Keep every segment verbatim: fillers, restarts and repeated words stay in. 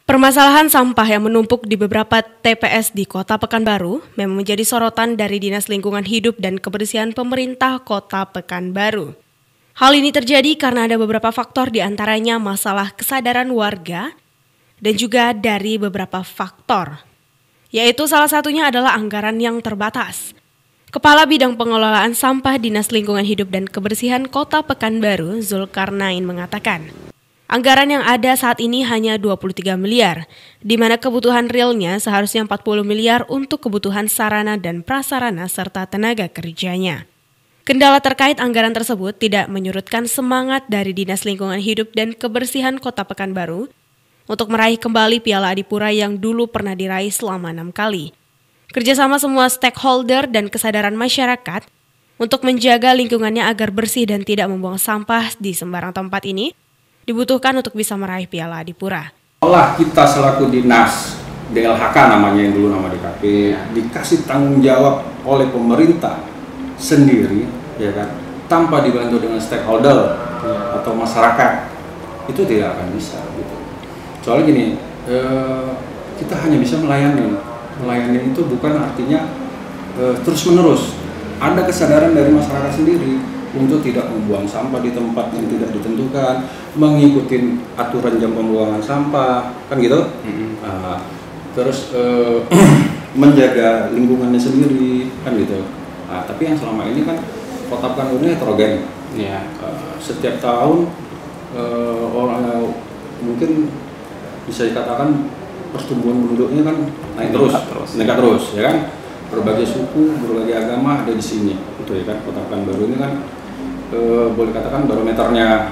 Permasalahan sampah yang menumpuk di beberapa T P S di Kota Pekanbaru memang menjadi sorotan dari Dinas Lingkungan Hidup dan Kebersihan Pemerintah Kota Pekanbaru. Hal ini terjadi karena ada beberapa faktor, di antaranya masalah kesadaran warga dan juga dari beberapa faktor, yaitu salah satunya adalah anggaran yang terbatas. Kepala Bidang Pengelolaan Sampah Dinas Lingkungan Hidup dan Kebersihan Kota Pekanbaru, Zulkarnain, mengatakan, anggaran yang ada saat ini hanya dua puluh tiga miliar, di mana kebutuhan realnya seharusnya empat puluh miliar untuk kebutuhan sarana dan prasarana serta tenaga kerjanya. Kendala terkait anggaran tersebut tidak menyurutkan semangat dari Dinas Lingkungan Hidup dan Kebersihan Kota Pekanbaru untuk meraih kembali Piala Adipura yang dulu pernah diraih selama enam kali. Kerjasama semua stakeholder dan kesadaran masyarakat untuk menjaga lingkungannya agar bersih dan tidak membuang sampah di sembarang tempat ini dibutuhkan untuk bisa meraih Piala Adipura. Olah kita selaku dinas D L H K namanya, yang dulu nama D K P, dikasih tanggung jawab oleh pemerintah sendiri, ya kan, tanpa dibantu dengan stakeholder ya, atau masyarakat, itu tidak akan bisa gitu. Soalnya gini, eh, kita hanya bisa melayani. Melayani itu bukan artinya eh, terus menerus. Ada kesadaran dari masyarakat sendiri untuk tidak membuang sampah di tempat yang tidak ditentukan, mengikuti aturan jam pembuangan sampah, kan gitu. Mm-hmm. uh, terus uh, menjaga lingkungannya sendiri, kan gitu. Nah, tapi yang selama ini kan Kota Pekanbaru ini heterogen. Yeah. Uh, setiap tahun uh, orang uh, mungkin bisa dikatakan pertumbuhan penduduknya kan naik terus, terus, naik terus, ya kan. Berbagai suku, berbagai agama ada di sini, gitu ya kan. Kota Pekanbaru ini kan e, boleh katakan barometernya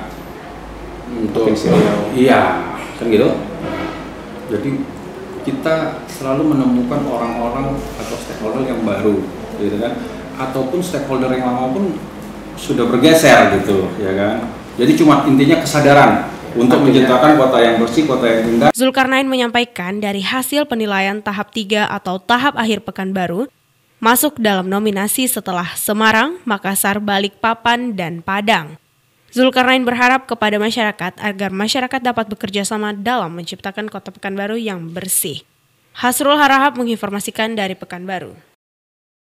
untuk e, iya, kan gitu. Jadi kita selalu menemukan orang-orang atau stakeholder yang baru, gitu kan. Ataupun stakeholder yang lama pun sudah bergeser, gitu, ya kan. Jadi cuma intinya kesadaran untuk menciptakan kota yang bersih, kota yang indah. Zulkarnain menyampaikan dari hasil penilaian tahap tiga atau tahap akhir Pekanbaru masuk dalam nominasi setelah Semarang, Makassar, Balikpapan, dan Padang. Zulkarnain berharap kepada masyarakat agar masyarakat dapat bekerja sama dalam menciptakan Kota Pekanbaru yang bersih. Hasrul Harahap menginformasikan dari Pekanbaru.